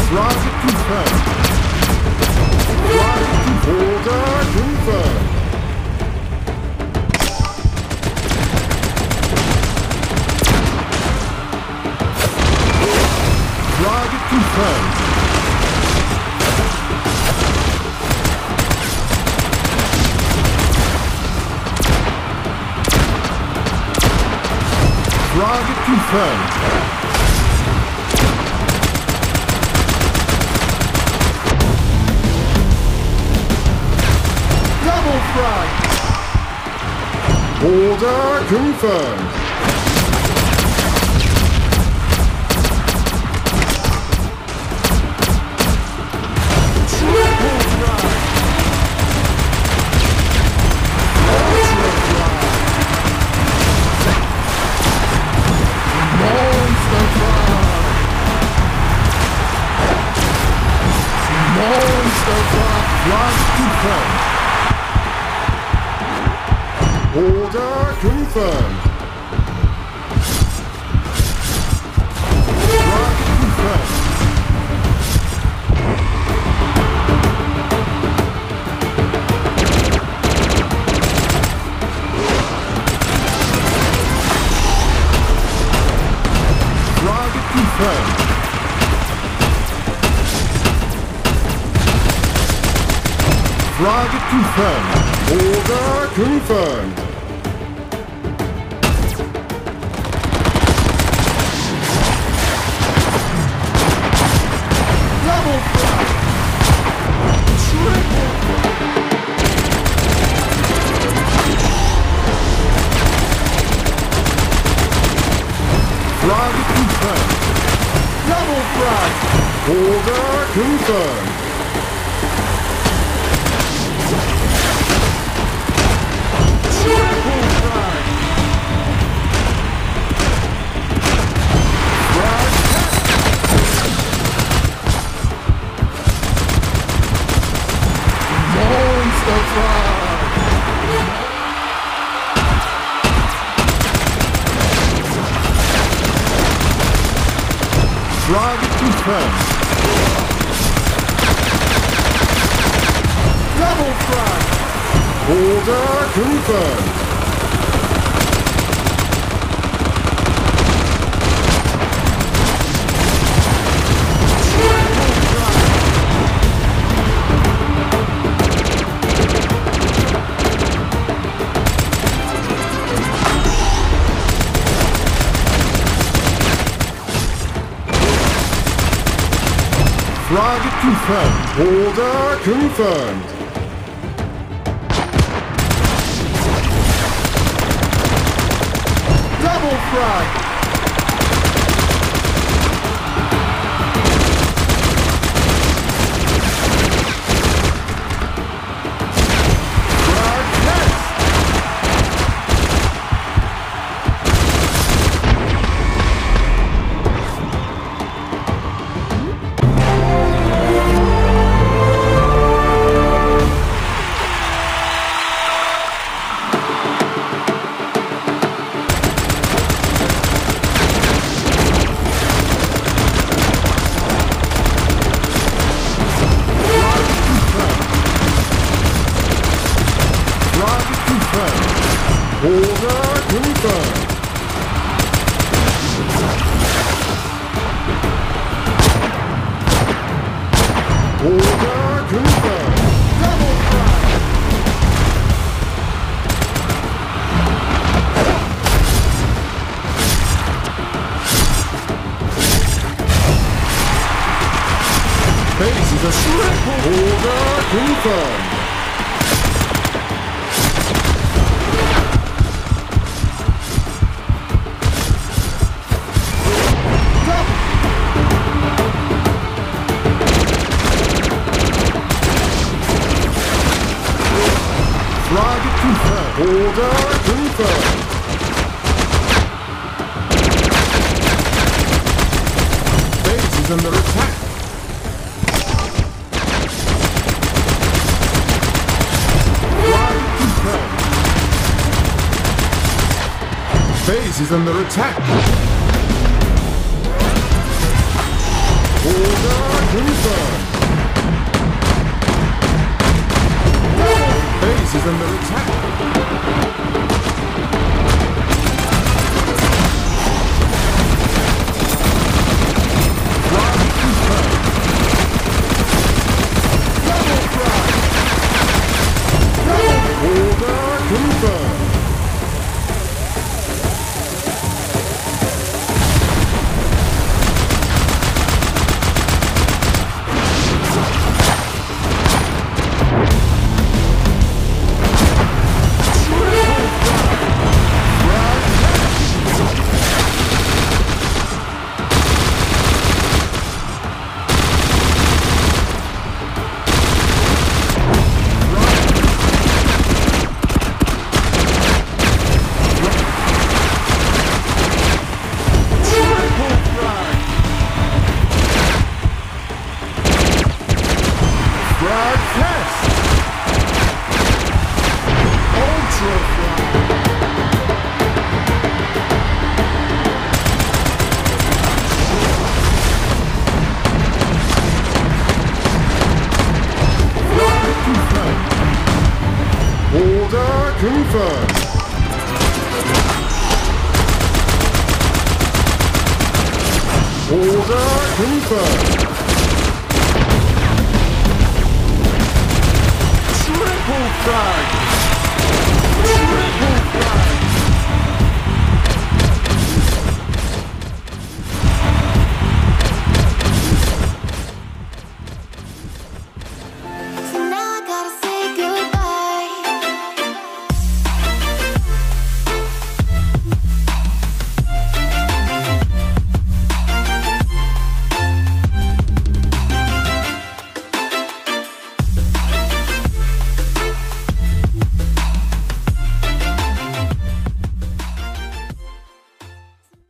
Target confirmed. Order confirmed. Target confirmed. Target confirmed. Double frag. Order confirmed. Order confirmed. Target confirmed. Target confirmed. Target confirmed. Order confirmed. Double frag. Triple. Target confirmed. Double frag. Order confirmed. Target confirmed. Double frag. Order confirmed. Target confirmed. Order confirmed. Double frag. Frag next. Order confirmed. Order confirmed. Double frag. Base is a triple. Order confirmed. Target confirmed. Order confirmed. Base is under attack. Target confirmed. Base is under attack. Order confirmed. is under attack. Frag confirmed. Double frag. Order confirmed. Frag test! Ultra frag! Frag confirmed. Order confirmed. Order confirmed. Triple frag!